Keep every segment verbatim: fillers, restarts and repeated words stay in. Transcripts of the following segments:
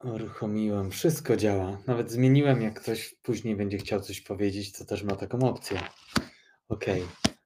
Uruchomiłem, wszystko działa. Nawet zmieniłem, jak ktoś później będzie chciał coś powiedzieć, to też ma taką opcję. Okej.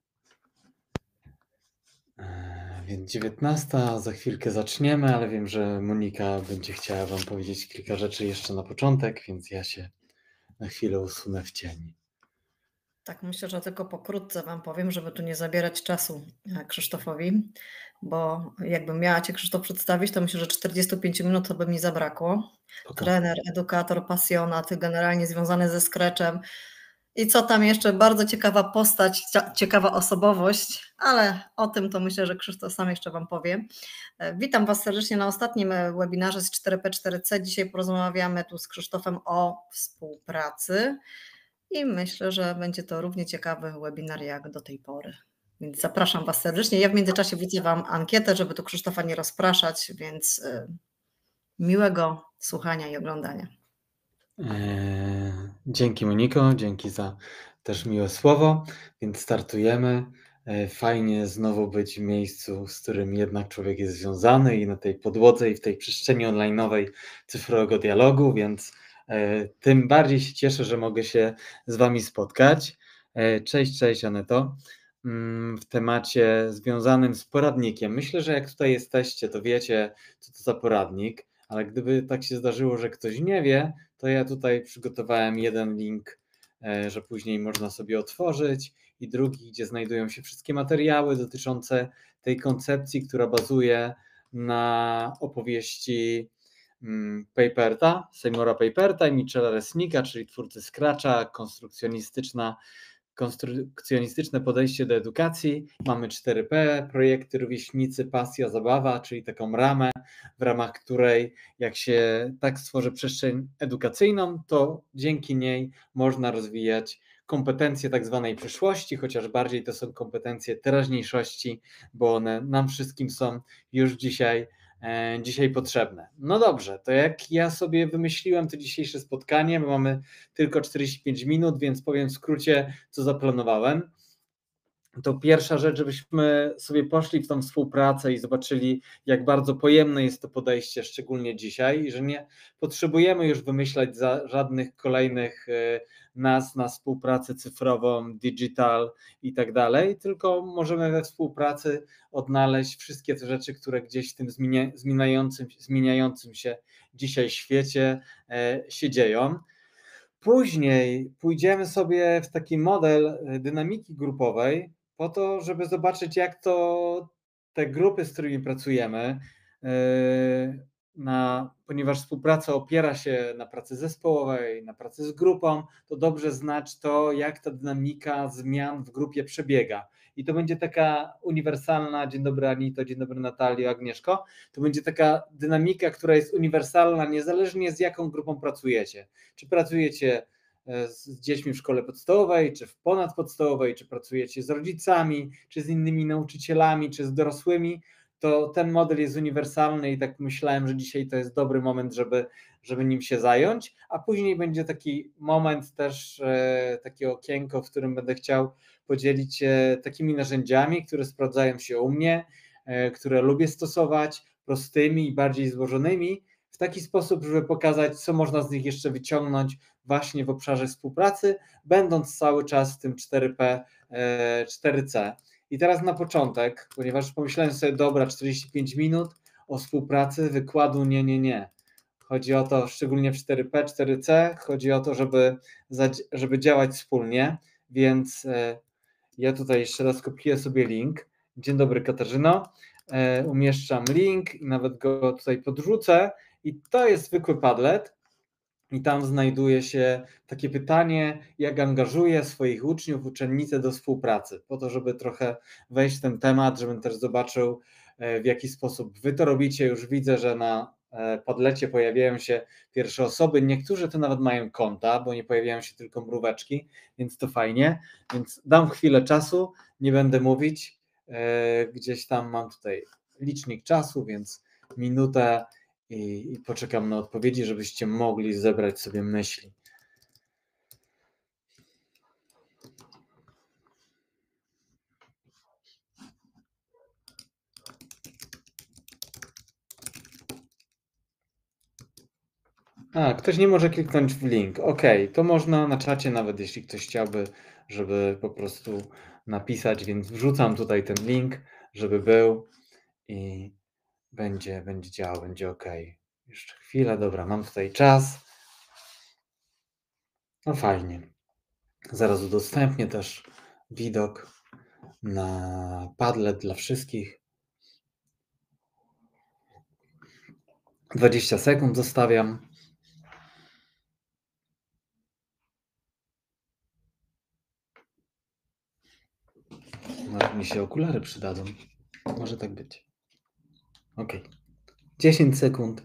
Eee, Więc dziewiętnasta, za chwilkę zaczniemy, ale wiem, że Monika będzie chciała Wam powiedzieć kilka rzeczy jeszcze na początek, więc ja się na chwilę usunę w cień. Tak, myślę, że tylko pokrótce Wam powiem, żeby tu nie zabierać czasu e, Krzysztofowi, bo jakbym miała Cię, Krzysztof, przedstawić, to myślę, że czterdzieści pięć minut to by mi zabrakło. Spoko. Trener, edukator, pasjonat, generalnie związany ze Scratchem i co tam jeszcze, bardzo ciekawa postać, cia- ciekawa osobowość, ale o tym to myślę, że Krzysztof sam jeszcze Wam powie. E, Witam Was serdecznie na ostatnim e, webinarze z cztery P cztery C. Dzisiaj porozmawiamy tu z Krzysztofem o współpracy. I myślę, że będzie to równie ciekawy webinar jak do tej pory. Więc zapraszam Was serdecznie. Ja w międzyczasie wrzucę Wam ankietę, żeby tu Krzysztofa nie rozpraszać, więc y, miłego słuchania i oglądania. Eee, Dzięki Moniko, dzięki za też miłe słowo, więc startujemy. Eee, Fajnie znowu być w miejscu, z którym jednak człowiek jest związany i na tej podłodze i w tej przestrzeni online'owej cyfrowego dialogu, więc e, tym bardziej się cieszę, że mogę się z Wami spotkać. E, Cześć, cześć Aneto. Mm, W temacie związanym z poradnikiem. Myślę, że jak tutaj jesteście, to wiecie, co to za poradnik, ale gdyby tak się zdarzyło, że ktoś nie wie, to ja tutaj przygotowałem jeden link, e, że później można sobie otworzyć, i drugi, gdzie znajdują się wszystkie materiały dotyczące tej koncepcji, która bazuje na opowieści mm, Paperta, Seymoura Paperta i Michela Resnicka, czyli twórcy Scratcha, konstrukcjonistyczna konstrukcjonistyczne podejście do edukacji. Mamy cztery P, projekty, rówieśnicy, pasja, zabawa, czyli taką ramę, w ramach której jak się tak stworzy przestrzeń edukacyjną, to dzięki niej można rozwijać kompetencje tak zwanej przyszłości, chociaż bardziej to są kompetencje teraźniejszości, bo one nam wszystkim są już dzisiaj e, dzisiaj potrzebne. No dobrze, to jak ja sobie wymyśliłem to dzisiejsze spotkanie, bo mamy tylko czterdzieści pięć minut, więc powiem w skrócie, co zaplanowałem. To pierwsza rzecz, żebyśmy sobie poszli w tą współpracę i zobaczyli, jak bardzo pojemne jest to podejście, szczególnie dzisiaj, i że nie potrzebujemy już wymyślać za żadnych kolejnych y, nazw na współpracę cyfrową, digital i tak dalej, tylko możemy we współpracy odnaleźć wszystkie te rzeczy, które gdzieś w tym zmienia, zmieniającym, zmieniającym się dzisiaj świecie e, się dzieją. Później pójdziemy sobie w taki model dynamiki grupowej, po to, żeby zobaczyć, jak to te grupy, z którymi pracujemy, yy, na, ponieważ współpraca opiera się na pracy zespołowej, na pracy z grupą, to dobrze znać to, jak ta dynamika zmian w grupie przebiega. I to będzie taka uniwersalna, dzień dobry Anito, dzień dobry Natalio, Agnieszko, to będzie taka dynamika, która jest uniwersalna, niezależnie z jaką grupą pracujecie. Czy pracujecie z dziećmi w szkole podstawowej, czy w ponadpodstawowej, czy pracujecie z rodzicami, czy z innymi nauczycielami, czy z dorosłymi, to ten model jest uniwersalny i tak myślałem, że dzisiaj to jest dobry moment, żeby, żeby nim się zająć, a później będzie taki moment też, e, takie okienko, w którym będę chciał podzielić się takimi narzędziami, które sprawdzają się u mnie, e, które lubię stosować, prostymi i bardziej złożonymi, w taki sposób, żeby pokazać, co można z nich jeszcze wyciągnąć właśnie w obszarze współpracy, będąc cały czas w tym cztery P, cztery C. I teraz na początek, ponieważ pomyślałem sobie, dobra, czterdzieści pięć minut o współpracy, wykładu nie, nie, nie. Chodzi o to, szczególnie w cztery P, cztery C, chodzi o to, żeby, żeby działać wspólnie, więc ja tutaj jeszcze raz kopiuję sobie link. Dzień dobry Katarzyno, umieszczam link i nawet go tutaj podrzucę, i to jest zwykły Padlet. I tam znajduje się takie pytanie, jak angażuję swoich uczniów, uczennice do współpracy, po to, żeby trochę wejść w ten temat, żebym też zobaczył, w jaki sposób wy to robicie. Już widzę, że na Padlecie pojawiają się pierwsze osoby, niektórzy to nawet mają konta, bo nie pojawiają się tylko mróweczki, więc to fajnie, więc dam chwilę czasu, nie będę mówić, gdzieś tam mam tutaj licznik czasu, więc minutę i, i poczekam na odpowiedzi, żebyście mogli zebrać sobie myśli. A, ktoś nie może kliknąć w link. Okej, to można na czacie nawet, jeśli ktoś chciałby, żeby po prostu napisać, więc wrzucam tutaj ten link, żeby był i będzie, będzie działał, będzie ok. Jeszcze chwilę, dobra, mam tutaj czas. No fajnie. Zaraz udostępnię też widok na Padlet dla wszystkich. dwadzieścia sekund zostawiam. Może mi się okulary przydadzą. Może tak być. Ok. dziesięć sekund.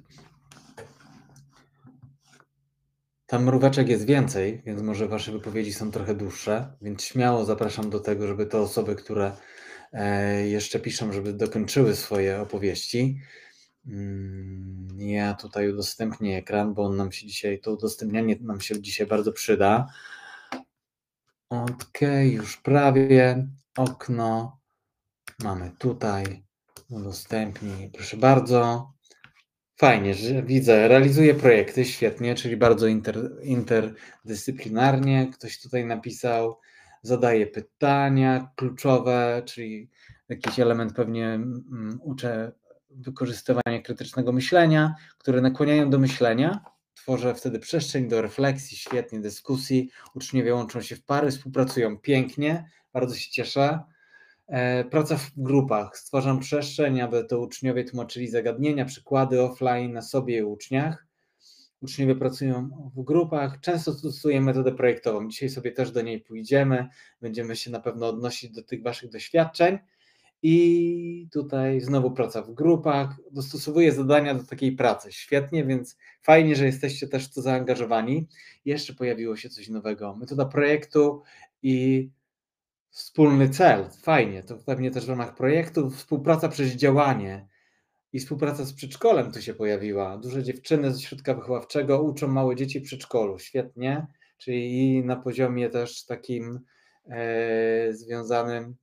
Tam mróweczek jest więcej, więc może wasze wypowiedzi są trochę dłuższe, więc śmiało zapraszam do tego, żeby te osoby, które e, jeszcze piszą, żeby dokończyły swoje opowieści. Mm, Ja tutaj udostępnię ekran, bo on nam się dzisiaj, to udostępnianie nam się dzisiaj bardzo przyda. Ok, już prawie. Okno mamy tutaj. Udostępnij, proszę bardzo. Fajnie, że widzę, realizuje projekty, świetnie, czyli bardzo inter, interdyscyplinarnie. Ktoś tutaj napisał, zadaje pytania kluczowe, czyli jakiś element pewnie um, uczę wykorzystywania krytycznego myślenia, które nakłaniają do myślenia. Tworzę wtedy przestrzeń do refleksji, świetnie, dyskusji. Uczniowie łączą się w pary, współpracują pięknie, bardzo się cieszę. Praca w grupach. Stwarzam przestrzeń, aby to uczniowie tłumaczyli zagadnienia, przykłady offline na sobie i uczniach. Uczniowie pracują w grupach. Często stosuję metodę projektową. Dzisiaj sobie też do niej pójdziemy. Będziemy się na pewno odnosić do tych waszych doświadczeń. I tutaj znowu praca w grupach. Dostosowuję zadania do takiej pracy. Świetnie, więc fajnie, że jesteście też w to zaangażowani. Jeszcze pojawiło się coś nowego. Metoda projektu i wspólny cel, fajnie, to pewnie też w ramach projektu, współpraca przez działanie i współpraca z przedszkolem tu się pojawiła. Duże dziewczyny ze środka wychowawczego uczą małe dzieci w przedszkolu, świetnie, czyli na poziomie też takim e, związanym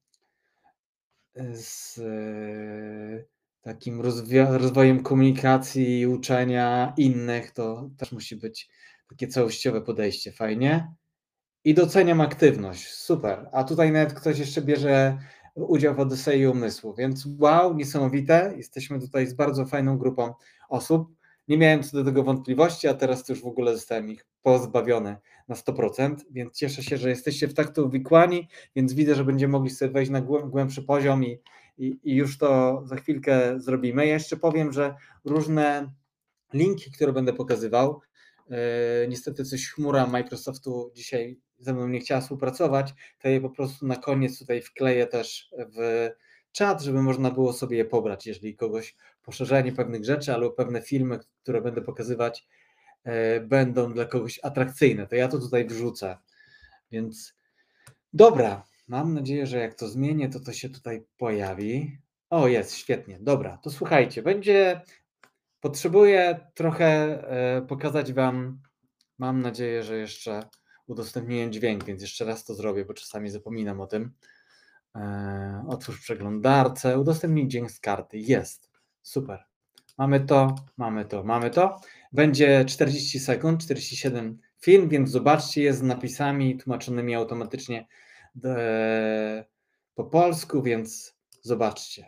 z e, takim rozwio- rozwojem komunikacji i uczenia innych, to też musi być takie całościowe podejście, fajnie. I doceniam aktywność. Super. A tutaj nawet ktoś jeszcze bierze udział w Odysei Umysłu, więc wow, niesamowite. Jesteśmy tutaj z bardzo fajną grupą osób. Nie miałem co do tego wątpliwości, a teraz to już w ogóle zostałem ich pozbawiony na sto procent, więc cieszę się, że jesteście w tak to uwikłani, więc widzę, że będziemy mogli sobie wejść na głębszy poziom i, i, i już to za chwilkę zrobimy. Ja jeszcze powiem, że różne linki, które będę pokazywał, niestety coś chmura Microsoftu dzisiaj ze mną nie chciała współpracować, to je po prostu na koniec tutaj wkleję też w czat, żeby można było sobie je pobrać, jeżeli kogoś poszerzenie pewnych rzeczy albo pewne filmy, które będę pokazywać, będą dla kogoś atrakcyjne, to ja to tutaj wrzucę. Więc dobra, mam nadzieję, że jak to zmienię, to to się tutaj pojawi. O, jest, świetnie, dobra, to słuchajcie, będzie, potrzebuję trochę pokazać wam. Mam nadzieję, że jeszcze udostępniłem dźwięk, więc jeszcze raz to zrobię, bo czasami zapominam o tym. Eee, otwórz przeglądarkę, udostępnij dźwięk z karty. Jest. Super. Mamy to, mamy to, mamy to. Będzie czterdzieści sekund, czterdzieści siedem film, więc zobaczcie, jest z napisami tłumaczonymi automatycznie de, po polsku, więc zobaczcie.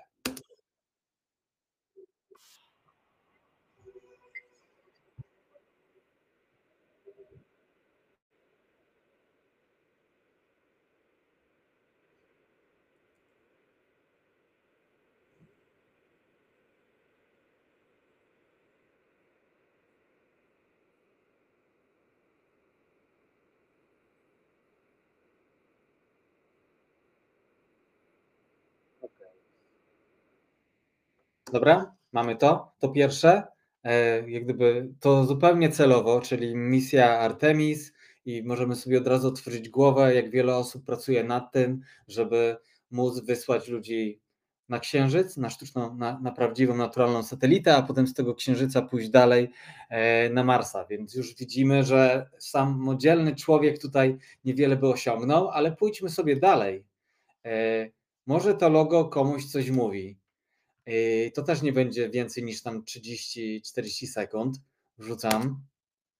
Dobra, mamy to. To pierwsze, e, jak gdyby to zupełnie celowo, czyli misja Artemis i możemy sobie od razu otworzyć głowę, jak wiele osób pracuje nad tym, żeby móc wysłać ludzi na Księżyc, na sztuczną, na, na prawdziwą, naturalną satelitę, a potem z tego Księżyca pójść dalej e, na Marsa. Więc już widzimy, że samodzielny człowiek tutaj niewiele by osiągnął, ale pójdźmy sobie dalej. E, może to logo komuś coś mówi. To też nie będzie więcej niż tam trzydzieści czterdzieści sekund. Wrzucam.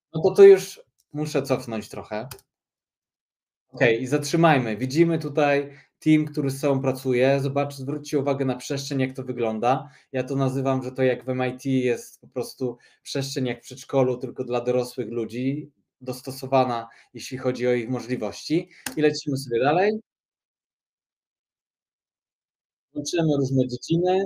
No to tu już muszę cofnąć trochę. Okej, i zatrzymajmy. Widzimy tutaj team, który z sobą pracuje. Zobacz, zwróćcie uwagę na przestrzeń, jak to wygląda. Ja to nazywam, że to jak w M I T jest po prostu przestrzeń jak w przedszkolu, tylko dla dorosłych ludzi, dostosowana, jeśli chodzi o ich możliwości. I lecimy sobie dalej. Łączymy różne dziedziny.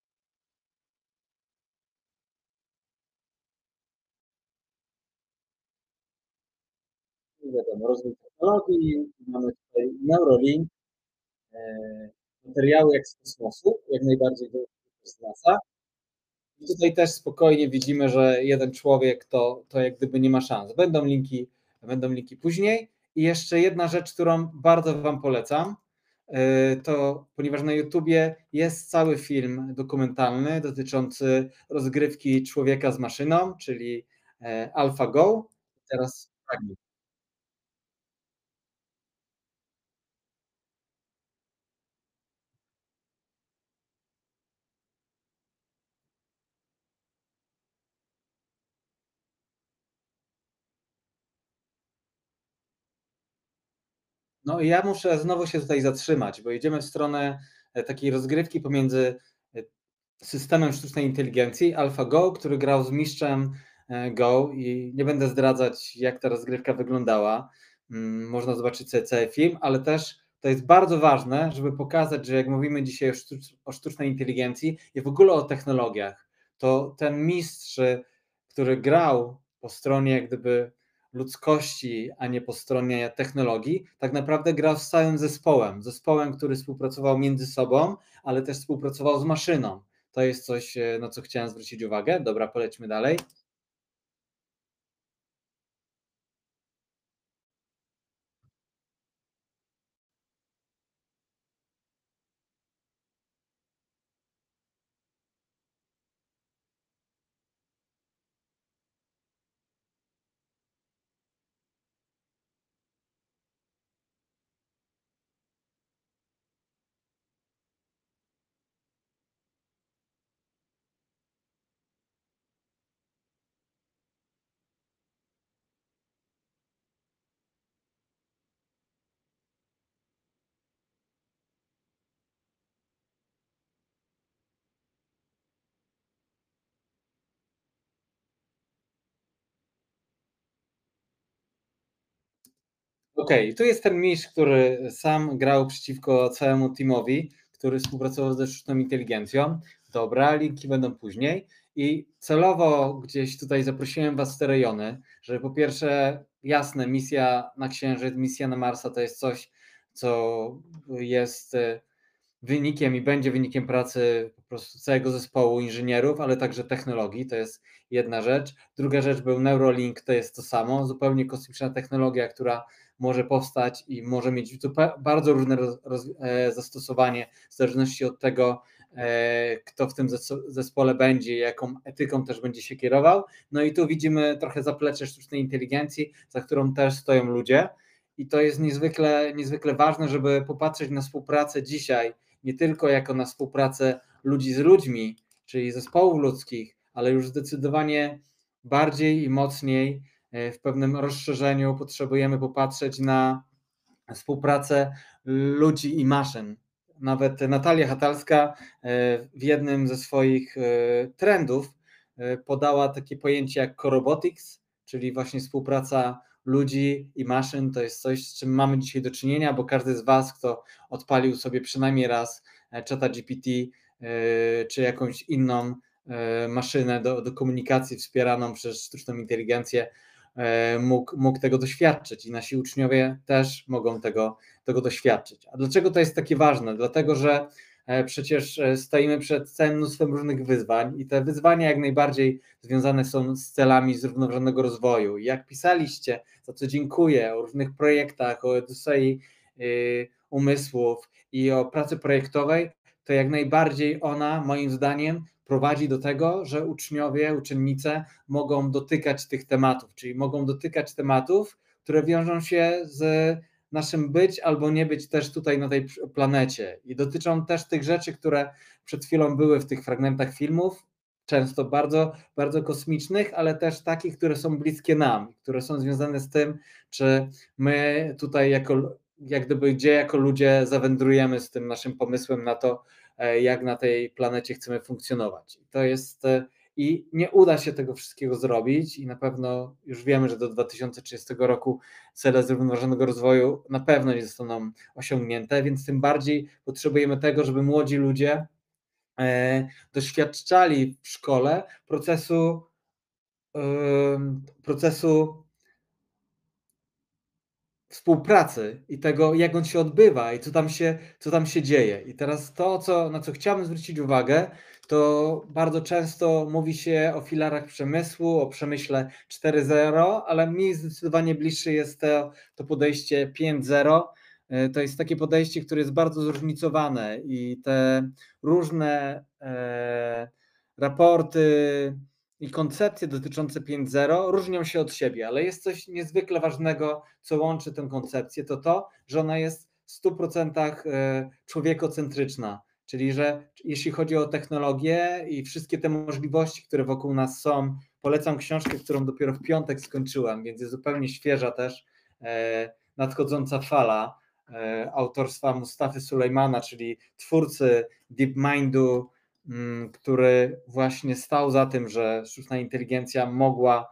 I wiadomo, rozwój technologii, mamy tutaj Neuralink, eee, materiały jak z kosmosu, jak najbardziej to z NASA. I tutaj też spokojnie widzimy, że jeden człowiek to to jak gdyby nie ma szans. Będą linki będą linki później. I jeszcze jedna rzecz, którą bardzo wam polecam, yy, to ponieważ na YouTubie jest cały film dokumentalny dotyczący rozgrywki człowieka z maszyną, czyli, eee, AlphaGo. Teraz fragment. No i ja muszę znowu się tutaj zatrzymać, bo idziemy w stronę, e, takiej rozgrywki pomiędzy, e, systemem sztucznej inteligencji AlphaGo, który grał z mistrzem, e, Go i nie będę zdradzać, jak ta rozgrywka wyglądała. Mm, można zobaczyć sobie cały film, ale też to jest bardzo ważne, żeby pokazać, że jak mówimy dzisiaj o sztucz o sztucznej inteligencji i w ogóle o technologiach, to ten mistrz, e, który grał po stronie jak gdyby ludzkości, a nie po stronie technologii, tak naprawdę grał z całym zespołem. Zespołem, który współpracował między sobą, ale też współpracował z maszyną. To jest coś, e, na co chciałem zwrócić uwagę. Dobra, polećmy dalej. Okej, tu jest ten mistrz, który sam grał przeciwko całemu teamowi, który współpracował ze sztuczną inteligencją. Dobra, linki będą później. I celowo gdzieś tutaj zaprosiłem was w te rejony, żeby po pierwsze, jasne, misja na Księżyc, misja na Marsa to jest coś, co jest e, wynikiem i będzie wynikiem pracy po prostu całego zespołu inżynierów, ale także technologii. To jest jedna rzecz. Druga rzecz był Neuralink, to jest to samo, zupełnie kosmiczna technologia, która może powstać i może mieć bardzo różne roz, roz, e, zastosowanie w zależności od tego, e, kto w tym zespole będzie, jaką etyką też będzie się kierował. No i tu widzimy trochę zaplecze sztucznej inteligencji, za którą też stoją ludzie. I to jest niezwykle, niezwykle ważne, żeby popatrzeć na współpracę dzisiaj nie tylko jako na współpracę ludzi z ludźmi, czyli zespołów ludzkich, ale już zdecydowanie bardziej i mocniej e, w pewnym rozszerzeniu potrzebujemy popatrzeć na współpracę ludzi i maszyn. Nawet Natalia Hatalska e, w jednym ze swoich e, trendów podała takie pojęcie jak corobotics, czyli właśnie współpraca ludzi i maszyn. To jest coś, z czym mamy dzisiaj do czynienia, bo każdy z Was, kto odpalił sobie przynajmniej raz czata G P T czy jakąś inną maszynę do, do komunikacji wspieraną przez sztuczną inteligencję, mógł, mógł tego doświadczyć i nasi uczniowie też mogą tego, tego doświadczyć. A dlaczego to jest takie ważne? Dlatego, że przecież stoimy przed całym mnóstwem różnych wyzwań i te wyzwania jak najbardziej związane są z celami zrównoważonego rozwoju. I jak pisaliście, za co dziękuję, o różnych projektach, o Odysei yy, umysłów i o pracy projektowej, to jak najbardziej ona, moim zdaniem, prowadzi do tego, że uczniowie, uczennice mogą dotykać tych tematów, czyli mogą dotykać tematów, które wiążą się z naszym być albo nie być też tutaj na tej planecie i dotyczą też tych rzeczy, które przed chwilą były w tych fragmentach filmów, często bardzo, bardzo kosmicznych, ale też takich, które są bliskie nam, które są związane z tym, czy my tutaj jako, jak gdyby gdzie jako ludzie zawędrujemy z tym naszym pomysłem na to, jak na tej planecie chcemy funkcjonować. To jest i nie uda się tego wszystkiego zrobić i na pewno już wiemy, że do dwa tysiące trzydziestego roku cele zrównoważonego rozwoju na pewno nie zostaną osiągnięte, więc tym bardziej potrzebujemy tego, żeby młodzi ludzie doświadczali w szkole procesu procesu współpracy i tego, jak on się odbywa i co tam się, co tam się dzieje. I teraz to, co, na co chciałbym zwrócić uwagę, to bardzo często mówi się o filarach przemysłu, o przemyśle cztery zero, ale mi zdecydowanie bliższe jest to, to podejście pięć zero. To jest takie podejście, które jest bardzo zróżnicowane i te różne e, raporty i koncepcje dotyczące pięć zero różnią się od siebie, ale jest coś niezwykle ważnego, co łączy tę koncepcję, to to, że ona jest w stu procentach człowiekocentryczna, czyli że jeśli chodzi o technologię i wszystkie te możliwości, które wokół nas są, polecam książkę, którą dopiero w piątek skończyłem, więc jest zupełnie świeża też, Nadchodząca fala, autorstwa Mustafy Sulejmana, czyli twórcy DeepMindu, który właśnie stał za tym, że sztuczna inteligencja mogła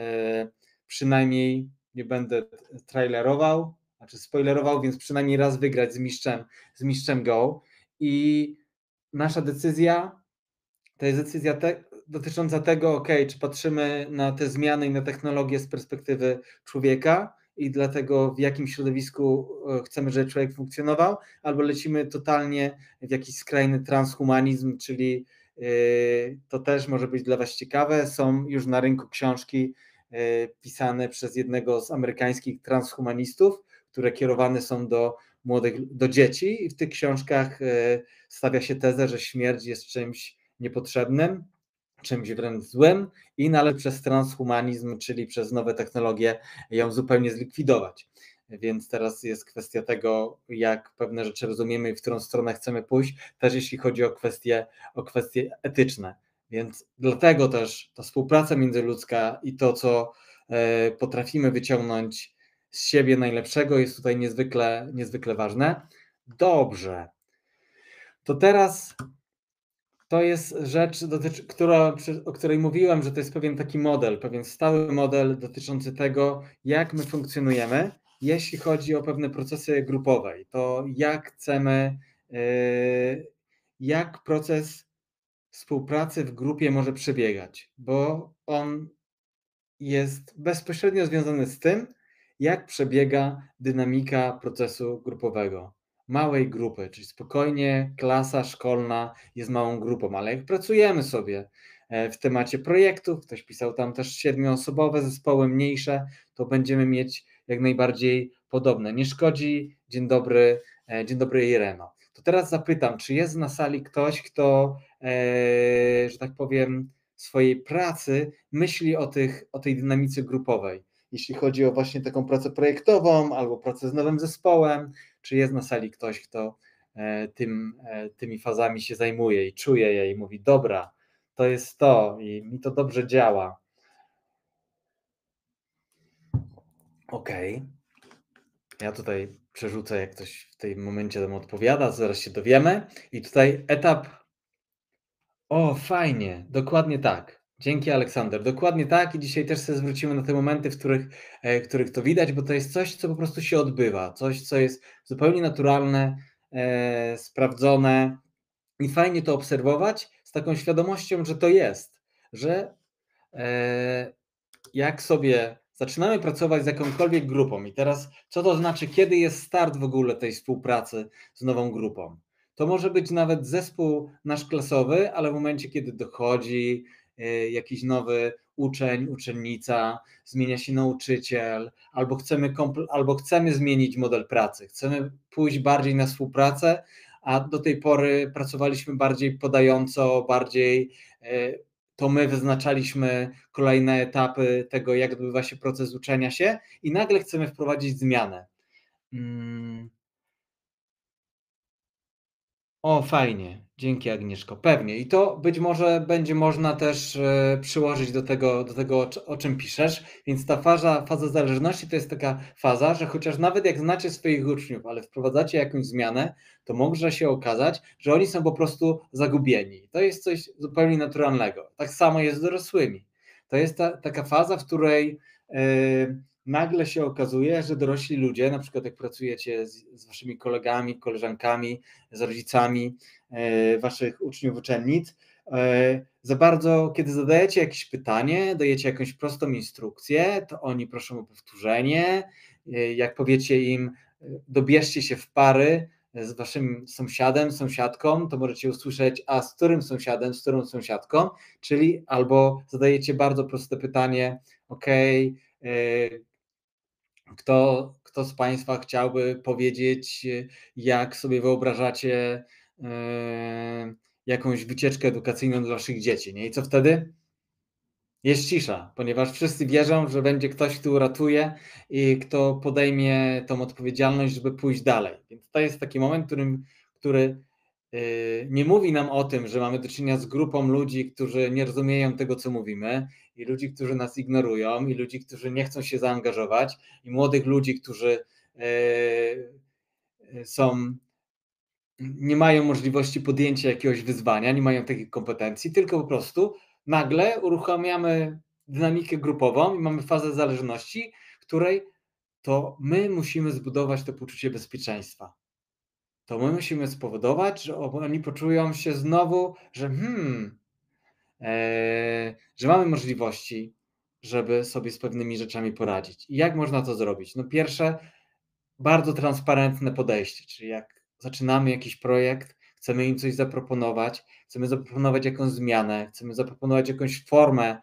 przynajmniej, nie będę trailerował, znaczy spoilerował, więc przynajmniej raz wygrać z mistrzem, z mistrzem Go. I nasza decyzja to jest decyzja te, dotycząca tego, ok, czy patrzymy na te zmiany i na technologię z perspektywy człowieka i dlatego w jakim środowisku chcemy, żeby człowiek funkcjonował, albo lecimy totalnie w jakiś skrajny transhumanizm, czyli yy, to też może być dla Was ciekawe, są już na rynku książki yy, pisane przez jednego z amerykańskich transhumanistów, które kierowane są do młodych, do dzieci i w tych książkach yy, stawia się tezę, że śmierć jest czymś niepotrzebnym, czymś wręcz złym i należy przez transhumanizm, czyli przez nowe technologie ją zupełnie zlikwidować. Więc teraz jest kwestia tego, jak pewne rzeczy rozumiemy i w którą stronę chcemy pójść, też jeśli chodzi o kwestie, o kwestie etyczne. Więc dlatego też ta współpraca międzyludzka i to, co potrafimy wyciągnąć z siebie najlepszego, jest tutaj niezwykle, niezwykle ważne. Dobrze. To teraz to jest rzecz, dotyczy, która, o której mówiłem, że to jest pewien taki model, pewien stały model dotyczący tego, jak my funkcjonujemy, jeśli chodzi o pewne procesy grupowe. To jak chcemy, jak proces współpracy w grupie może przebiegać, bo on jest bezpośrednio związany z tym, jak przebiega dynamika procesu grupowego. Małej grupy, czyli spokojnie klasa szkolna jest małą grupą, ale jak pracujemy sobie w temacie projektów, ktoś pisał tam też siedmioosobowe zespoły mniejsze, to będziemy mieć jak najbardziej podobne. Nie szkodzi. Dzień dobry, dzień dobry Ireno. To teraz zapytam, czy jest na sali ktoś, kto, że tak powiem, swojej pracy myśli o, tych, o tej dynamice grupowej, jeśli chodzi o właśnie taką pracę projektową albo pracę z nowym zespołem, czy jest na sali ktoś, kto tym, tymi fazami się zajmuje i czuje je i mówi, dobra, to jest to i mi to dobrze działa. Okej. Okay. Ja tutaj przerzucę, jak ktoś w tym momencie nam odpowiada, zaraz się dowiemy. I tutaj etap. O, fajnie, dokładnie tak. Dzięki Aleksander, dokładnie tak i dzisiaj też sobie zwrócimy na te momenty, w których, w których to widać, bo to jest coś, co po prostu się odbywa, coś, co jest zupełnie naturalne, e, sprawdzone i fajnie to obserwować z taką świadomością, że to jest, że e, jak sobie zaczynamy pracować z jakąkolwiek grupą i teraz co to znaczy, kiedy jest start w ogóle tej współpracy z nową grupą? To może być nawet zespół nasz klasowy, ale w momencie, kiedy dochodzi jakiś nowy uczeń, uczennica, zmienia się nauczyciel, albo chcemy, albo chcemy zmienić model pracy, chcemy pójść bardziej na współpracę, a do tej pory pracowaliśmy bardziej podająco, bardziej to my wyznaczaliśmy kolejne etapy tego, jak odbywa się proces uczenia się i nagle chcemy wprowadzić zmianę. O, fajnie. Dzięki, Agnieszko. Pewnie. I to być może będzie można też e, przyłożyć do tego, do tego o, czy- o czym piszesz. Więc ta faza, faza zależności to jest taka faza, że chociaż nawet jak znacie swoich uczniów, ale wprowadzacie jakąś zmianę, to może się okazać, że oni są po prostu zagubieni. To jest coś zupełnie naturalnego. Tak samo jest z dorosłymi. To jest ta, taka faza, w której e, nagle się okazuje, że dorośli ludzie, na przykład jak pracujecie z, z waszymi kolegami, koleżankami, z rodzicami e, waszych uczniów, uczennic, e, za bardzo, kiedy zadajecie jakieś pytanie, dajecie jakąś prostą instrukcję, to oni proszą o powtórzenie. E, Jak powiecie im, e, dobierzcie się w pary z waszym sąsiadem, sąsiadką, to możecie usłyszeć, a z którym sąsiadem, z którą sąsiadką, czyli albo zadajecie bardzo proste pytanie, ok, kto, kto z Państwa chciałby powiedzieć, jak sobie wyobrażacie e, jakąś wycieczkę edukacyjną dla Waszych dzieci, nie? I co wtedy? Jest cisza, ponieważ wszyscy wierzą, że będzie ktoś, kto uratuje i kto podejmie tą odpowiedzialność, żeby pójść dalej. Więc to jest taki moment, którym, który y, nie mówi nam o tym, że mamy do czynienia z grupą ludzi, którzy nie rozumieją tego, co mówimy, i ludzi, którzy nas ignorują, i ludzi, którzy nie chcą się zaangażować, i młodych ludzi, którzy y, są nie mają możliwości podjęcia jakiegoś wyzwania, nie mają takich kompetencji, tylko po prostu nagle uruchamiamy dynamikę grupową i mamy fazę zależności, w której to my musimy zbudować to poczucie bezpieczeństwa. To my musimy spowodować, że oni poczują się znowu, że hmm, e, że mamy możliwości, żeby sobie z pewnymi rzeczami poradzić. I jak można to zrobić? No pierwsze, bardzo transparentne podejście, czyli jak zaczynamy jakiś projekt, chcemy im coś zaproponować, chcemy zaproponować jakąś zmianę, chcemy zaproponować jakąś formę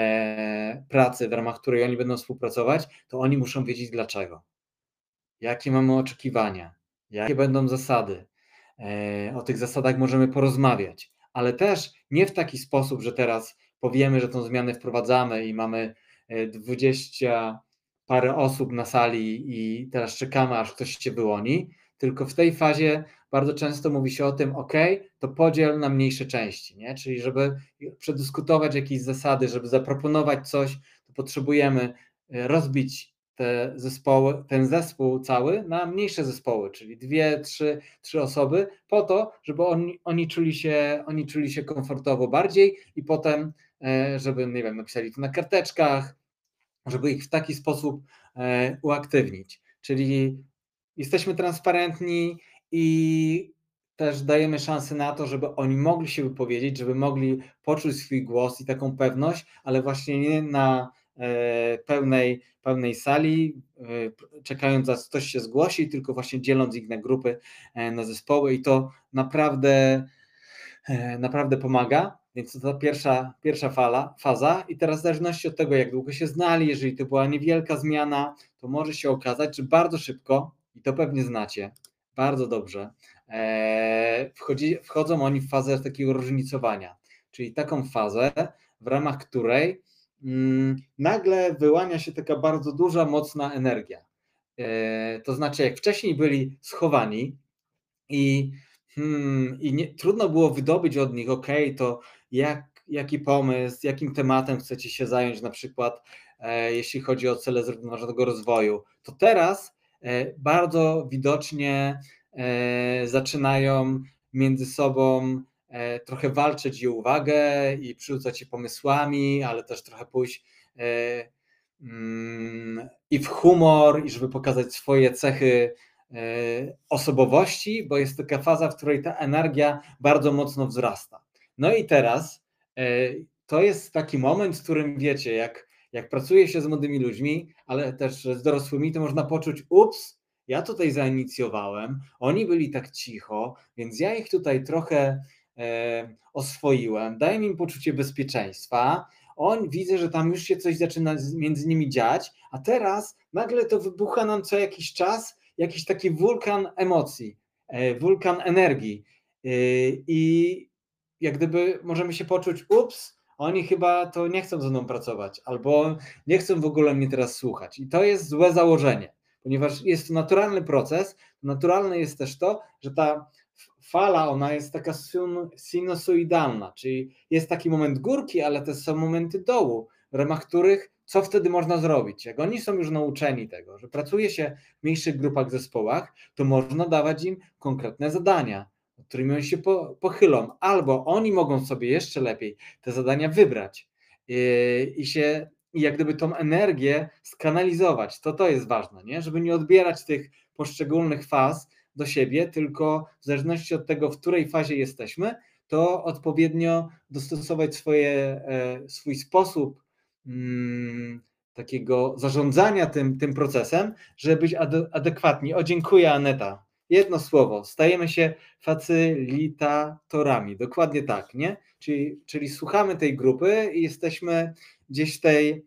e, pracy, w ramach której oni będą współpracować, to oni muszą wiedzieć dlaczego. Jakie mamy oczekiwania, jakie będą zasady. E, o tych zasadach możemy porozmawiać, ale też nie w taki sposób, że teraz powiemy, że tą zmianę wprowadzamy i mamy e, dwadzieścia parę osób na sali i teraz czekamy, aż ktoś się wyłoni, tylko w tej fazie bardzo często mówi się o tym, ok, to podziel na mniejsze części, nie? Czyli żeby przedyskutować jakieś zasady, żeby zaproponować coś, to potrzebujemy e, rozbić te zespoły, ten zespół cały na mniejsze zespoły, czyli dwie, trzy, trzy osoby, po to, żeby oni, oni, czuli się, oni czuli się komfortowo bardziej i potem, e, żeby, nie wiem, napisali to na karteczkach, żeby ich w taki sposób e, uaktywnić. Czyli jesteśmy transparentni i też dajemy szansę na to, żeby oni mogli się wypowiedzieć, żeby mogli poczuć swój głos i taką pewność, ale właśnie nie na e, pełnej, pełnej sali, e, czekając aż ktoś się zgłosi, tylko właśnie dzieląc ich na grupy, e, na zespoły i to naprawdę naprawdę pomaga, więc to ta pierwsza, pierwsza fala, faza i teraz w zależności od tego, jak długo się znali, jeżeli to była niewielka zmiana, to może się okazać, że bardzo szybko, i to pewnie znacie, bardzo dobrze, e, wchodzi, wchodzą oni w fazę takiego różnicowania, czyli taką fazę, w ramach której mm, nagle wyłania się taka bardzo duża, mocna energia. E, to znaczy, jak wcześniej byli schowani i Hmm, i nie, trudno było wydobyć od nich, ok, to jak, jaki pomysł, jakim tematem chcecie się zająć, na przykład e, jeśli chodzi o cele zrównoważonego rozwoju, to teraz e, bardzo widocznie e, zaczynają między sobą e, trochę walczyć i o uwagę i przyrzucać się pomysłami, ale też trochę pójść e, mm, i w humor, i żeby pokazać swoje cechy osobowości, bo jest taka faza, w której ta energia bardzo mocno wzrasta. No i teraz to jest taki moment, w którym wiecie, jak, jak pracuje się z młodymi ludźmi, ale też z dorosłymi, to można poczuć, ups, ja tutaj zainicjowałem, oni byli tak cicho, więc ja ich tutaj trochę e, oswoiłem, daję im poczucie bezpieczeństwa, on widzę, że tam już się coś zaczyna między nimi dziać, a teraz nagle to wybucha nam co jakiś czas jakiś taki wulkan emocji, wulkan energii i jak gdyby możemy się poczuć, ups, oni chyba to nie chcą ze mną pracować, albo nie chcą w ogóle mnie teraz słuchać. I to jest złe założenie, ponieważ jest to naturalny proces, naturalne jest też to, że ta fala, ona jest taka sin- sinusoidalna, czyli jest taki moment górki, ale też są momenty dołu, w ramach których co wtedy można zrobić? Jak oni są już nauczeni tego, że pracuje się w mniejszych grupach, zespołach, to można dawać im konkretne zadania, nad którymi oni się po, pochylą, albo oni mogą sobie jeszcze lepiej te zadania wybrać i, i się i jak gdyby tą energię skanalizować. To to jest ważne, nie? Żeby nie odbierać tych poszczególnych faz do siebie, tylko w zależności od tego, w której fazie jesteśmy, to odpowiednio dostosować swoje, e, swój sposób mm, takiego zarządzania tym, tym procesem, żeby być ade- adekwatni. O, dziękuję, Aneta. Jedno słowo, stajemy się facylitatorami, dokładnie tak, nie? Czyli, czyli słuchamy tej grupy i jesteśmy gdzieś w tej,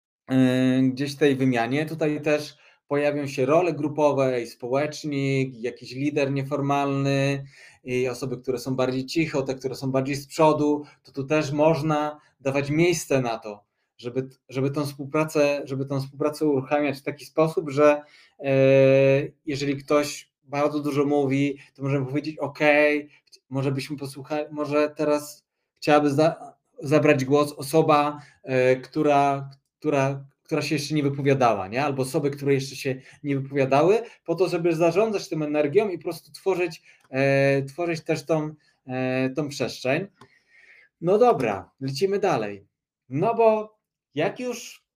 yy, gdzieś w tej wymianie. Tutaj też pojawią się role grupowe i społecznik, jakiś lider nieformalny i osoby, które są bardziej cicho, te, które są bardziej z przodu, to tu też można dawać miejsce na to, żeby, żeby tą współpracę, żeby tą współpracę uruchamiać w taki sposób, że yy, jeżeli ktoś bardzo dużo mówi, to możemy powiedzieć: OK, może byśmy posłuchali, może teraz chciałaby za, zabrać głos osoba, yy, która, która, która się jeszcze nie wypowiadała, nie? Albo osoby, które jeszcze się nie wypowiadały, po to, żeby zarządzać tą energią i po prostu tworzyć, e, tworzyć też tą, e, tą przestrzeń. No dobra, lecimy dalej. No bo jak już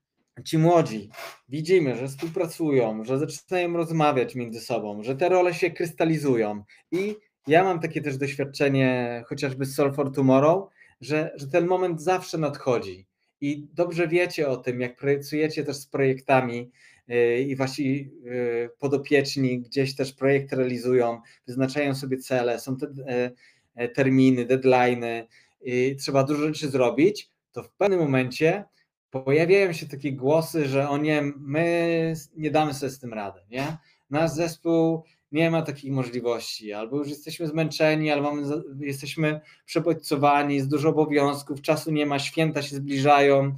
ci młodzi widzimy, że współpracują, że zaczynają rozmawiać między sobą, że te role się krystalizują i ja mam takie też doświadczenie chociażby z Solve for Tomorrow, że, że ten moment zawsze nadchodzi i dobrze wiecie o tym, jak pracujecie też z projektami yy, i wasi yy, podopieczni gdzieś też projekt realizują, wyznaczają sobie cele, są te yy, terminy, deadline'y i trzeba dużo rzeczy zrobić, to w pewnym momencie pojawiają się takie głosy, że o nie, my nie damy sobie z tym rady, nie? Nasz zespół nie ma takich możliwości, albo już jesteśmy zmęczeni, albo mamy, jesteśmy przebodźcowani, z dużo obowiązków, czasu nie ma, święta się zbliżają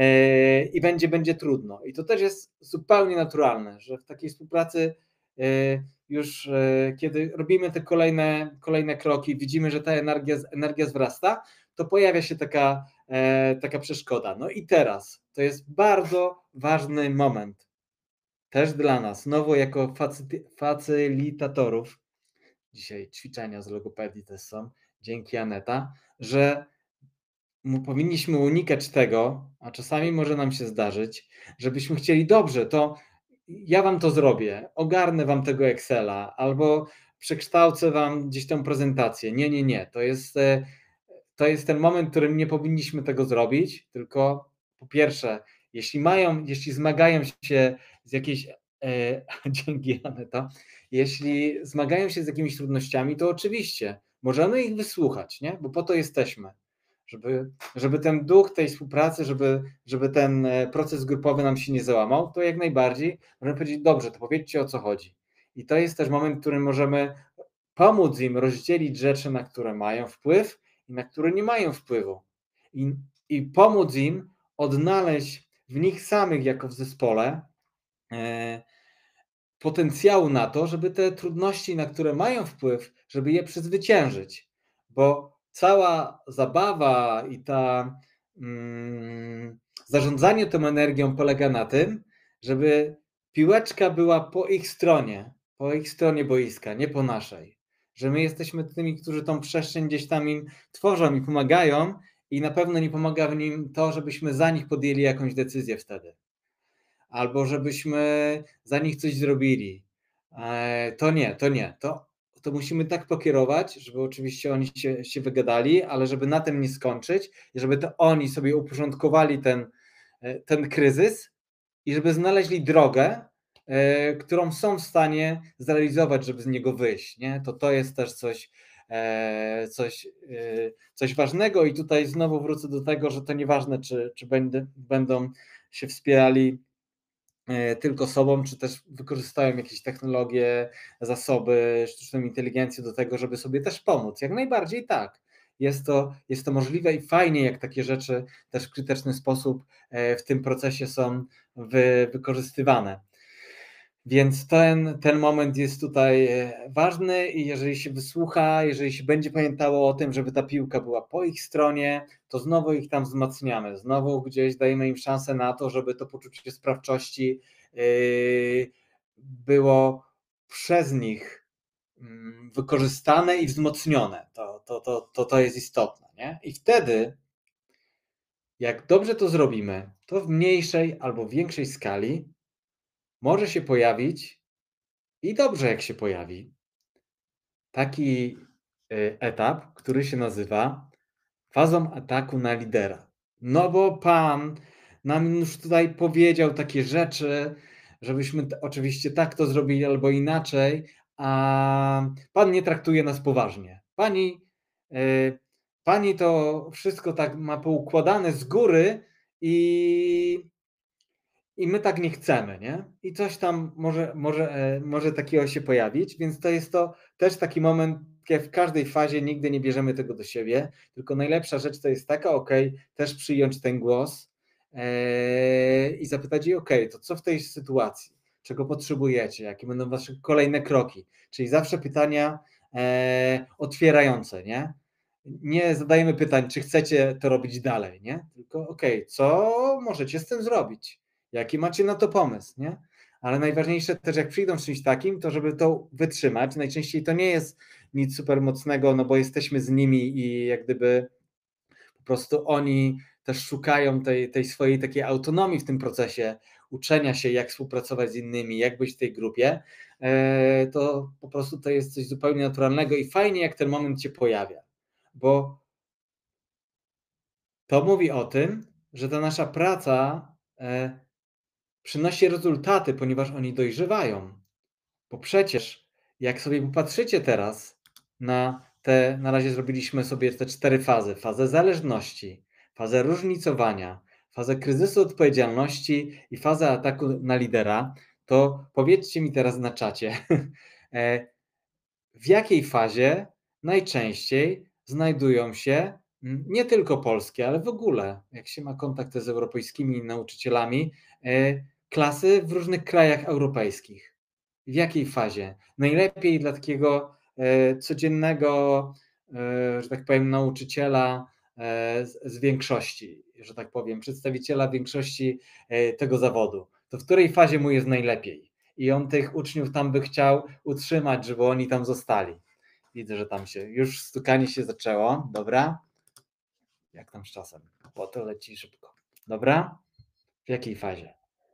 yy, i będzie, będzie trudno. I to też jest zupełnie naturalne, że w takiej współpracy yy, już yy, kiedy robimy te kolejne, kolejne kroki, widzimy, że ta energia, energia wzrasta, to pojawia się taka E, taka przeszkoda. No i teraz to jest bardzo ważny moment też dla nas, znowu jako facy, facylitatorów, dzisiaj ćwiczenia z logopedii też są, dzięki Aneta, że powinniśmy unikać tego, a czasami może nam się zdarzyć, żebyśmy chcieli: dobrze, to ja wam to zrobię, ogarnę wam tego Excela albo przekształcę wam gdzieś tę prezentację. Nie, nie, nie, to jest to jest ten moment, w którym nie powinniśmy tego zrobić, tylko po pierwsze, jeśli mają, jeśli zmagają się z jakiejś, e, dzięki Aneta, jeśli zmagają się z jakimiś trudnościami, to oczywiście możemy ich wysłuchać, nie? Bo po to jesteśmy, żeby, żeby ten duch tej współpracy, żeby, żeby ten proces grupowy nam się nie załamał, to jak najbardziej możemy powiedzieć: dobrze, to powiedzcie, o co chodzi. I to jest też moment, w którym możemy pomóc im rozdzielić rzeczy, na które mają wpływ i na które nie mają wpływu. I, i pomóc im odnaleźć w nich samych, jako w zespole, e, potencjału na to, żeby te trudności, na które mają wpływ, żeby je przezwyciężyć. Bo cała zabawa i ta mm, zarządzanie tą energią polega na tym, żeby piłeczka była po ich stronie, po ich stronie boiska, nie po naszej. Że my jesteśmy tymi, którzy tą przestrzeń gdzieś tam im tworzą i pomagają, i na pewno nie pomaga w nim to, żebyśmy za nich podjęli jakąś decyzję wtedy. Albo żebyśmy za nich coś zrobili. To nie, to nie. To, to musimy tak pokierować, żeby oczywiście oni się, się wygadali, ale żeby na tym nie skończyć, i żeby to oni sobie uporządkowali ten, ten kryzys i żeby znaleźli drogę, którą są w stanie zrealizować, żeby z niego wyjść. Nie? To to jest też coś, coś, coś ważnego i tutaj znowu wrócę do tego, że to nieważne, czy, czy będę, będą się wspierali tylko sobą, czy też wykorzystają jakieś technologie, zasoby, sztuczną inteligencję do tego, żeby sobie też pomóc. Jak najbardziej tak. Jest to, jest to możliwe i fajnie, jak takie rzeczy też w skuteczny sposób w tym procesie są wy, wykorzystywane. Więc ten, ten moment jest tutaj ważny i jeżeli się wysłucha, jeżeli się będzie pamiętało o tym, żeby ta piłka była po ich stronie, to znowu ich tam wzmacniamy, znowu gdzieś dajemy im szansę na to, żeby to poczucie sprawczości yy, było przez nich mm, wykorzystane i wzmocnione. To, to, to, to, to jest istotne. Nie? I wtedy, jak dobrze to zrobimy, to w mniejszej albo większej skali może się pojawić, i dobrze jak się pojawi, taki y, etap, który się nazywa fazą ataku na lidera. No bo pan nam już tutaj powiedział takie rzeczy, żebyśmy t- oczywiście tak to zrobili albo inaczej, a pan nie traktuje nas poważnie. Pani, y, pani to wszystko tak ma poukładane z góry i i my tak nie chcemy, nie? I coś tam może, może, e, może takiego się pojawić, więc to jest to też taki moment, jak w każdej fazie nigdy nie bierzemy tego do siebie, tylko najlepsza rzecz to jest taka, ok, też przyjąć ten głos e, i zapytać jej, ok, to co w tej sytuacji, czego potrzebujecie, jakie będą wasze kolejne kroki, czyli zawsze pytania e, otwierające, nie? Nie zadajemy pytań, czy chcecie to robić dalej, nie? Tylko ok, co możecie z tym zrobić? Jaki macie na to pomysł, nie? Ale najważniejsze też, jak przyjdą z czymś takim, to żeby to wytrzymać. Najczęściej to nie jest nic super mocnego, no bo jesteśmy z nimi i jak gdyby po prostu oni też szukają tej, tej swojej takiej autonomii w tym procesie uczenia się, jak współpracować z innymi, jak być w tej grupie, e, to po prostu to jest coś zupełnie naturalnego i fajnie, jak ten moment się pojawia, bo to mówi o tym, że ta nasza praca e, przynosi rezultaty, ponieważ oni dojrzewają. Bo przecież jak sobie popatrzycie teraz na te, na razie zrobiliśmy sobie te cztery fazy, fazę zależności, fazę różnicowania, fazę kryzysu odpowiedzialności i fazę ataku na lidera, to powiedzcie mi teraz na czacie, e, w jakiej fazie najczęściej znajdują się nie tylko polskie, ale w ogóle, jak się ma kontakty z europejskimi nauczycielami, e, klasy w różnych krajach europejskich. W jakiej fazie? Najlepiej dla takiego e, codziennego, e, że tak powiem, nauczyciela e, z, z większości, że tak powiem, przedstawiciela większości e, tego zawodu. To w której fazie mu jest najlepiej? I on tych uczniów tam by chciał utrzymać, żeby oni tam zostali. Widzę, że tam się już stukanie się zaczęło. Dobra. Jak tam z czasem? Bo to leci szybko. Dobra. W jakiej fazie?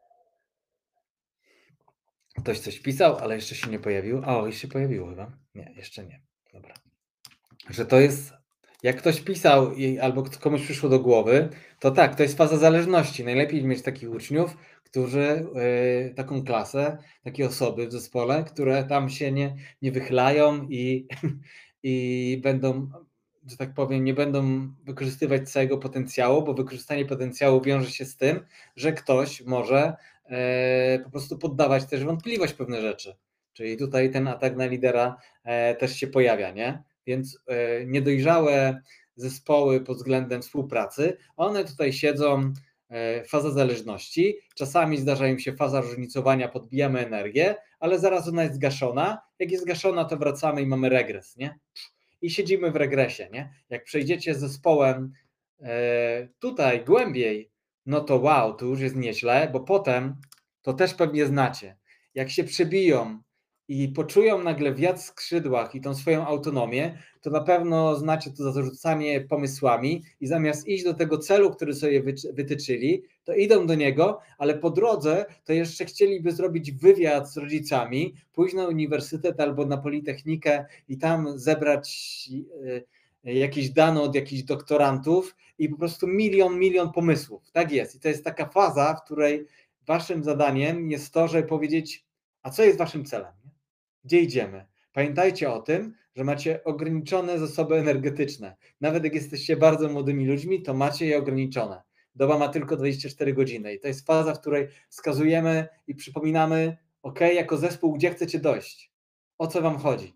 Ktoś coś pisał, ale jeszcze się nie pojawił. O, już się pojawiło chyba. Nie, jeszcze nie. Dobra. Że to jest, jak ktoś pisał i, albo komuś przyszło do głowy, to tak, to jest faza zależności. Najlepiej mieć takich uczniów, którzy, yy, taką klasę, takie osoby w zespole, które tam się nie, nie wychylają i, i będą, że tak powiem, nie będą wykorzystywać całego potencjału, bo wykorzystanie potencjału wiąże się z tym, że ktoś może yy, po prostu poddawać też wątpliwość pewne rzeczy. Czyli tutaj ten atak na lidera yy, też się pojawia, nie? Więc e, niedojrzałe zespoły pod względem współpracy, one tutaj siedzą, e, faza zależności, czasami zdarza im się faza różnicowania, podbijamy energię, ale zaraz ona jest zgaszona, jak jest zgaszona, to wracamy i mamy regres, nie? I siedzimy w regresie, nie? Jak przejdziecie z zespołem e, tutaj głębiej, no to wow, to już jest nieźle, bo potem, to też pewnie znacie, jak się przebiją i poczują nagle wiatr w skrzydłach i tą swoją autonomię, to na pewno znacie to zarzucanie pomysłami i zamiast iść do tego celu, który sobie wytyczyli, to idą do niego, ale po drodze to jeszcze chcieliby zrobić wywiad z rodzicami, pójść na uniwersytet albo na politechnikę i tam zebrać jakieś dane od jakichś doktorantów i po prostu milion, milion pomysłów. Tak jest. I to jest taka faza, w której waszym zadaniem jest to, żeby powiedzieć, a co jest waszym celem? Gdzie idziemy? Pamiętajcie o tym, że macie ograniczone zasoby energetyczne. Nawet jak jesteście bardzo młodymi ludźmi, to macie je ograniczone. Doba ma tylko dwadzieścia cztery godziny i to jest faza, w której wskazujemy i przypominamy, ok, jako zespół, gdzie chcecie dojść? O co wam chodzi?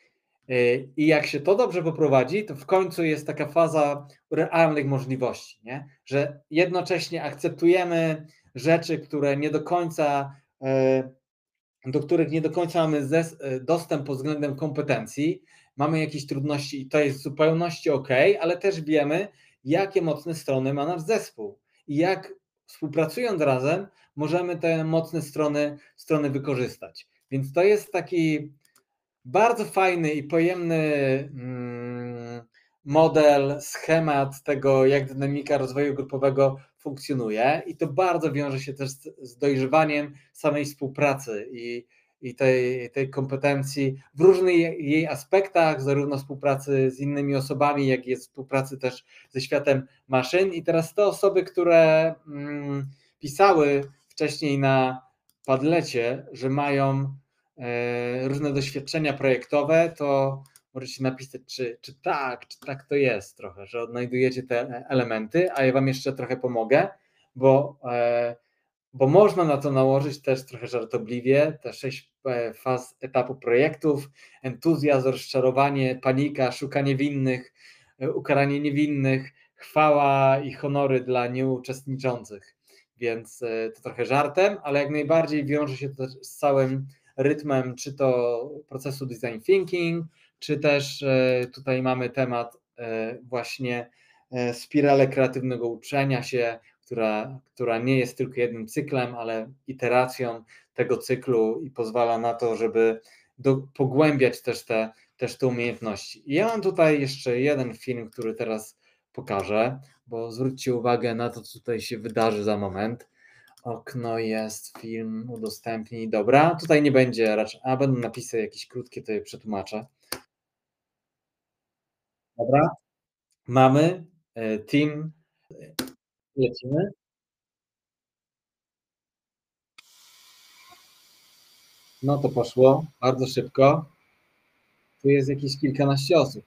I jak się to dobrze poprowadzi, to w końcu jest taka faza realnych możliwości, nie? Że jednocześnie akceptujemy rzeczy, które nie do końca do których nie do końca mamy zes dostęp pod względem kompetencji, mamy jakieś trudności i to jest w zupełności okej, ale też wiemy, jakie mocne strony ma nasz zespół i jak współpracując razem możemy te mocne strony strony wykorzystać. Więc to jest taki bardzo fajny i pojemny, mm, model, schemat tego, jak dynamika rozwoju grupowego funkcjonuje i to bardzo wiąże się też z z dojrzewaniem samej współpracy i i tej tej kompetencji w różnych jej jej aspektach, zarówno współpracy z innymi osobami, jak i współpracy też ze światem maszyn. I teraz te osoby, które, mm, pisały wcześniej na Padlecie, że mają e, różne doświadczenia projektowe, to możecie napisać, czy, czy tak, czy tak to jest trochę, że odnajdujecie te elementy, a ja Wam jeszcze trochę pomogę, bo, e, bo można na to nałożyć też trochę żartobliwie te sześć e, faz etapu projektów: entuzjazm, rozczarowanie, panika, szukanie winnych, e, ukaranie niewinnych, chwała i honory dla nieuczestniczących. Więc e, to trochę żartem, ale jak najbardziej wiąże się to też z całym rytmem, czy to procesu design thinking, czy też e, tutaj mamy temat e, właśnie e, spirale kreatywnego uczenia się, która, która nie jest tylko jednym cyklem, ale iteracją tego cyklu i pozwala na to, żeby do, pogłębiać też te, też te umiejętności. I ja mam tutaj jeszcze jeden film, który teraz pokażę, bo zwróćcie uwagę na to, co tutaj się wydarzy za moment. Okno jest, film, udostępnij. Dobra, tutaj nie będzie raczej, a będą napisy jakieś krótkie, to je przetłumaczę. Dobra, mamy e, team, lecimy. No to poszło bardzo szybko. Tu jest jakieś kilkanaście osób.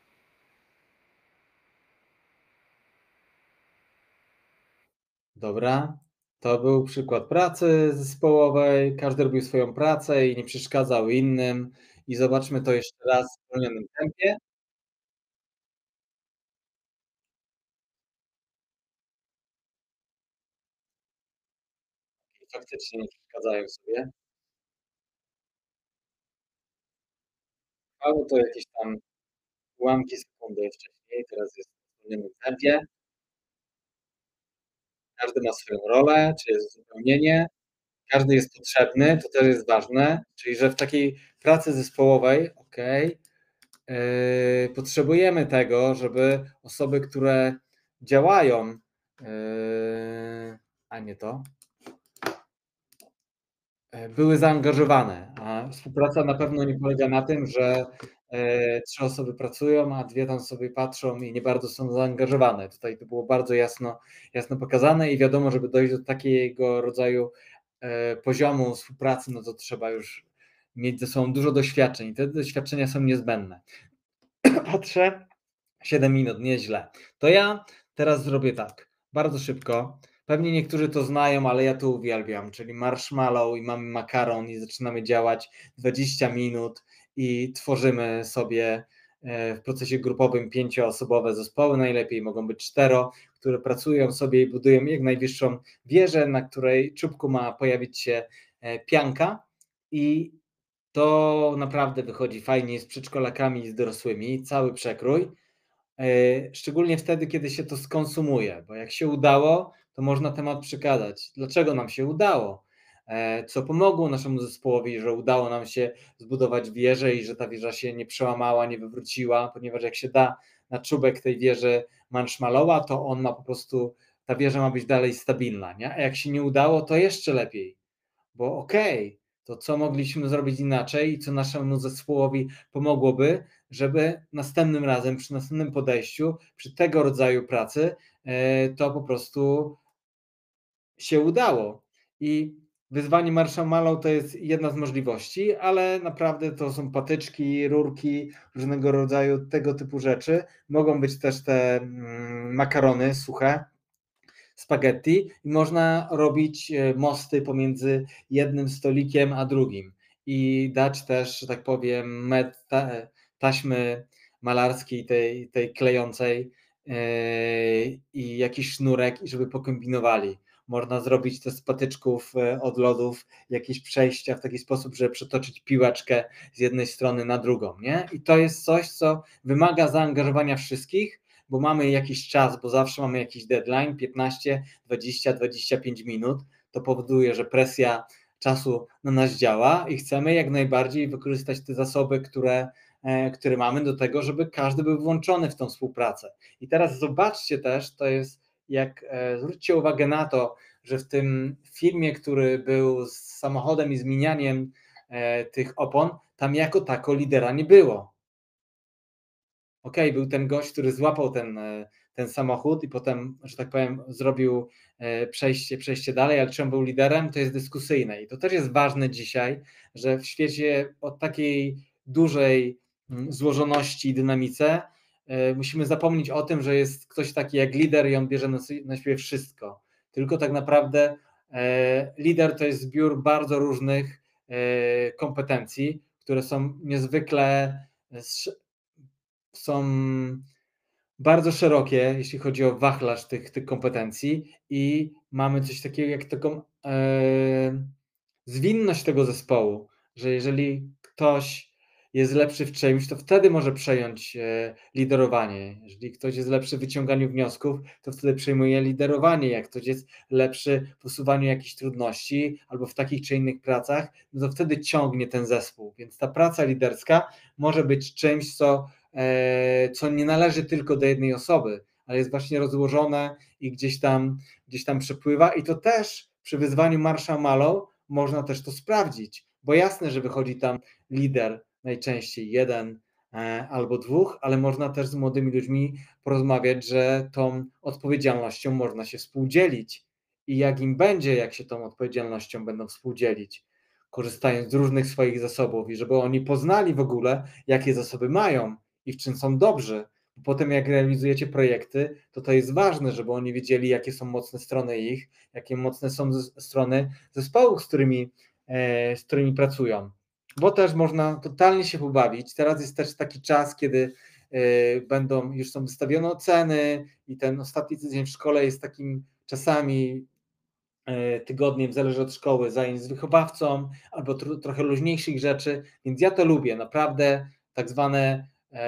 Dobra, to był przykład pracy zespołowej. Każdy robił swoją pracę i nie przeszkadzał innym. I zobaczmy to jeszcze raz w zwolnionym tempie. I faktycznie nie przeszkadzają sobie. Trwało to jakieś tam ułamki sekundy wcześniej, teraz jest w zwolnionym tempie. Każdy ma swoją rolę, czy jest uzupełnienie, każdy jest potrzebny, to też jest ważne, czyli że w takiej pracy zespołowej, okej, yy, potrzebujemy tego, żeby osoby, które działają, yy, a nie to, e, były zaangażowane, a współpraca na pewno nie polega na tym, że e, trzy osoby pracują, a dwie tam sobie patrzą i nie bardzo są zaangażowane. Tutaj to było bardzo jasno, jasno pokazane i wiadomo, żeby dojść do takiego rodzaju e, poziomu współpracy, no to trzeba już mieć ze sobą dużo doświadczeń i te doświadczenia są niezbędne. Patrzę, siedem minut, nieźle. To ja teraz zrobię tak, bardzo szybko. Pewnie niektórzy to znają, ale ja to uwielbiam, czyli marshmallow i mamy makaron i zaczynamy działać dwadzieścia minut i tworzymy sobie e, w procesie grupowym pięcioosobowe zespoły, najlepiej mogą być cztero, które pracują sobie i budują jak najwyższą wieżę, na której czubku ma pojawić się e, pianka i to naprawdę wychodzi fajnie z przedszkolakami i z dorosłymi, cały przekrój. E, szczególnie wtedy, kiedy się to skonsumuje, bo jak się udało, to można temat przekazać. Dlaczego nam się udało? E, co pomogło naszemu zespołowi, że udało nam się zbudować wieżę i że ta wieża się nie przełamała, nie wywróciła, ponieważ jak się da na czubek tej wieży marshmallowa, to on ma po prostu, ta wieża ma być dalej stabilna, nie? A jak się nie udało, to jeszcze lepiej, bo okej, okay, to co mogliśmy zrobić inaczej i co naszemu zespołowi pomogłoby, żeby następnym razem, przy następnym podejściu, przy tego rodzaju pracy, e, to po prostu się udało. I wyzwanie Marshmallow to jest jedna z możliwości, ale naprawdę to są patyczki, rurki, różnego rodzaju tego typu rzeczy. Mogą być też te mm, makarony suche, spaghetti i można robić e, mosty pomiędzy jednym stolikiem a drugim i dać też, że tak powiem, med, ta, taśmy malarskiej, tej, tej klejącej yy, i jakiś sznurek, żeby pokombinowali. można zrobić to z patyczków e, od lodów, jakieś przejścia w taki sposób, żeby przetoczyć piłeczkę z jednej strony na drugą, nie? I to jest coś, co wymaga zaangażowania wszystkich, bo mamy jakiś czas, bo zawsze mamy jakiś deadline, piętnaście, dwadzieścia, dwadzieścia pięć minut, to powoduje, że presja czasu na nas działa i chcemy jak najbardziej wykorzystać te zasoby, które, e, które mamy do tego, żeby każdy był włączony w tą współpracę. I teraz zobaczcie też, to jest jak, e, zwróćcie uwagę na to, że w tym filmie, który był z samochodem i zmienianiem e, tych opon, tam jako tako lidera nie było. Okej, okay, był ten gość, który złapał ten, e, ten samochód i potem, że tak powiem, zrobił e, przejście, przejście dalej, ale czy on był liderem, to jest dyskusyjne. I to też jest ważne dzisiaj, że w świecie o takiej dużej mm, złożoności i dynamice e, musimy zapomnieć o tym, że jest ktoś taki jak lider i on bierze na, na siebie wszystko. Tylko tak naprawdę e, lider to jest zbiór bardzo różnych e, kompetencji, które są niezwykle są bardzo szerokie, jeśli chodzi o wachlarz tych, tych kompetencji i mamy coś takiego jak taką e, zwinność tego zespołu, że jeżeli ktoś jest lepszy w czymś, to wtedy może przejąć e, liderowanie. Jeżeli ktoś jest lepszy w wyciąganiu wniosków, to wtedy przejmuje liderowanie. Jak ktoś jest lepszy w usuwaniu jakichś trudności albo w takich czy innych pracach, no to wtedy ciągnie ten zespół. Więc ta praca liderska może być czymś, co co nie należy tylko do jednej osoby, ale jest właśnie rozłożone i gdzieś tam, gdzieś tam przepływa i to też przy wyzwaniu Marshall Mallow można też to sprawdzić, bo jasne, że wychodzi tam lider, najczęściej jeden albo dwóch, ale można też z młodymi ludźmi porozmawiać, że tą odpowiedzialnością można się współdzielić i jak im będzie, jak się tą odpowiedzialnością będą współdzielić, korzystając z różnych swoich zasobów i żeby oni poznali w ogóle, jakie zasoby mają, i w czym są dobrzy. Potem jak realizujecie projekty, to to jest ważne, żeby oni wiedzieli, jakie są mocne strony ich, jakie mocne są strony zespołów, z którymi, e, z którymi pracują. Bo też można totalnie się pobawić. Teraz jest też taki czas, kiedy e, będą, już są wystawione oceny i ten ostatni tydzień w szkole jest takim czasami e, tygodniem, zależy od szkoły, zajęć z wychowawcą albo tro, trochę luźniejszych rzeczy, więc ja to lubię, naprawdę tak zwane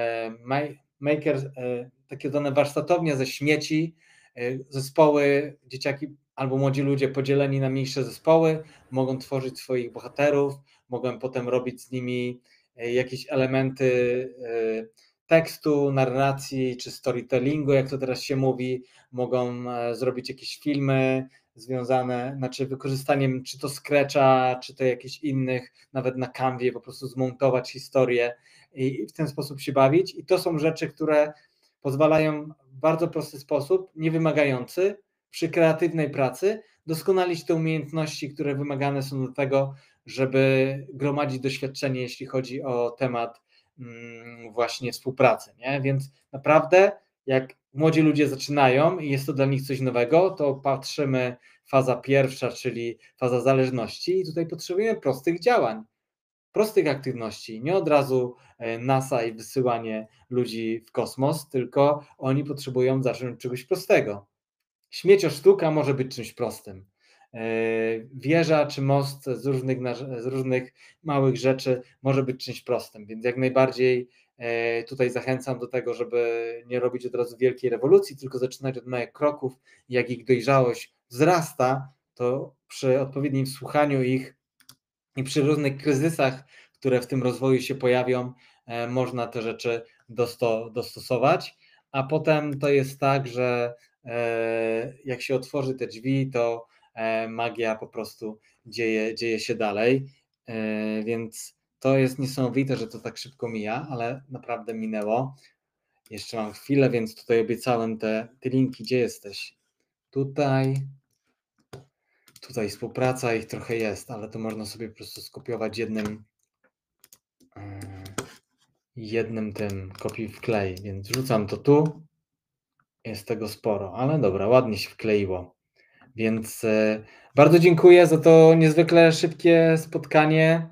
maker, takie dane warsztatownie ze śmieci, zespoły, dzieciaki albo młodzi ludzie podzieleni na mniejsze zespoły, mogą tworzyć swoich bohaterów, mogą potem robić z nimi jakieś elementy tekstu, narracji czy storytellingu, jak to teraz się mówi, mogą zrobić jakieś filmy związane, znaczy wykorzystaniem czy to Scratcha, czy to jakichś innych, nawet na Canvie po prostu zmontować historię i w ten sposób się bawić. I to są rzeczy, które pozwalają w bardzo prosty sposób, niewymagający, przy kreatywnej pracy doskonalić te umiejętności, które wymagane są do tego, żeby gromadzić doświadczenie, jeśli chodzi o temat mm, właśnie współpracy. Nie? Więc naprawdę jak młodzi ludzie zaczynają i jest to dla nich coś nowego, to patrzymy faza pierwsza, czyli faza zależności i tutaj potrzebujemy prostych działań, prostych aktywności, nie od razu NASA i wysyłanie ludzi w kosmos, tylko oni potrzebują zacząć od czegoś prostego. Śmieciosztuka może być czymś prostym. Wieża czy most z różnych, z różnych małych rzeczy może być czymś prostym, więc jak najbardziej tutaj zachęcam do tego, żeby nie robić od razu wielkiej rewolucji, tylko zaczynać od małych kroków. Jak ich dojrzałość wzrasta, to przy odpowiednim słuchaniu ich i przy różnych kryzysach, które w tym rozwoju się pojawią, można te rzeczy dosto, dostosować, a potem to jest tak, że jak się otworzy te drzwi, to magia po prostu dzieje, dzieje się dalej, więc to jest niesamowite, że to tak szybko mija, ale naprawdę minęło. Jeszcze mam chwilę, więc tutaj obiecałem te, te linki. Gdzie jesteś? Tutaj. Tutaj współpraca ich trochę jest, ale to można sobie po prostu skopiować jednym jednym tym kopiuj wklej, więc wrzucam to tu. Jest tego sporo, ale dobra, ładnie się wkleiło. Więc bardzo dziękuję za to niezwykle szybkie spotkanie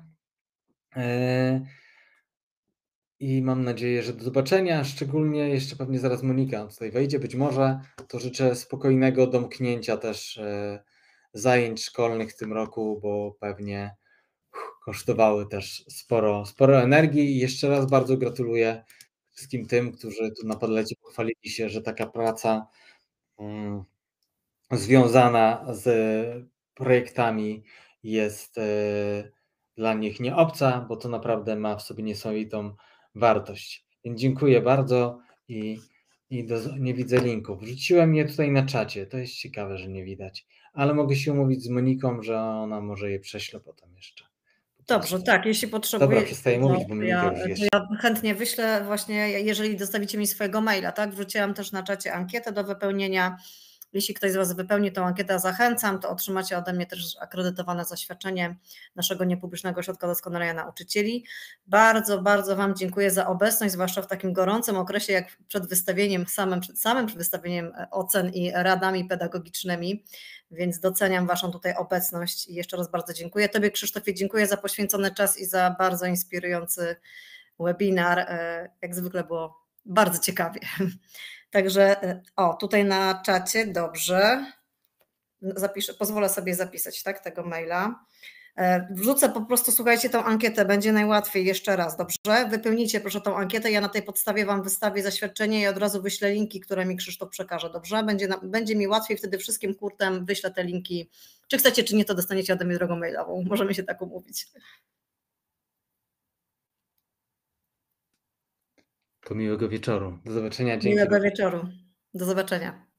i mam nadzieję, że do zobaczenia, szczególnie jeszcze pewnie zaraz Monika tutaj wejdzie, być może, to życzę spokojnego domknięcia też zajęć szkolnych w tym roku, bo pewnie kosztowały też sporo, sporo energii. I jeszcze raz bardzo gratuluję wszystkim tym, którzy tu na Padlecie pochwalili się, że taka praca mm, związana z projektami jest e, dla nich nie obca, bo to naprawdę ma w sobie niesamowitą wartość. Więc dziękuję bardzo i, i do, nie widzę linków. Wrzuciłem je tutaj na czacie, to jest ciekawe, że nie widać, ale mogę się umówić z Moniką, że ona może je prześle potem jeszcze. Po Dobrze, prostu. tak, jeśli Dobra, potrzebujecie, przestaję to mówić, bo to Monika ja już to wiesz. ja chętnie wyślę właśnie, jeżeli zostawicie mi swojego maila, tak? Wrzuciłam też na czacie ankietę do wypełnienia. Jeśli ktoś z Was wypełni tą ankietę, zachęcam, to otrzymacie ode mnie też akredytowane zaświadczenie naszego niepublicznego Ośrodka Doskonalenia Nauczycieli. Bardzo, bardzo Wam dziękuję za obecność, zwłaszcza w takim gorącym okresie, jak przed wystawieniem, samym przed samym przed wystawieniem ocen i radami pedagogicznymi, więc doceniam Waszą tutaj obecność i jeszcze raz bardzo dziękuję. Tobie, Krzysztofie, dziękuję za poświęcony czas i za bardzo inspirujący webinar. Jak zwykle było bardzo ciekawie. Także o, tutaj na czacie, dobrze, zapiszę, pozwolę sobie zapisać, tak, tego maila. Wrzucę po prostu, słuchajcie, tą ankietę, będzie najłatwiej jeszcze raz, dobrze? Wypełnijcie proszę tą ankietę, ja na tej podstawie Wam wystawię zaświadczenie i od razu wyślę linki, które mi Krzysztof przekaże, dobrze? Będzie, na, będzie mi łatwiej, wtedy wszystkim hurtem wyślę te linki. Czy chcecie, czy nie, to dostaniecie ode mnie drogą mailową, możemy się tak umówić. To miłego wieczoru. Do zobaczenia. Dzięki. Miłego wieczoru. Do zobaczenia.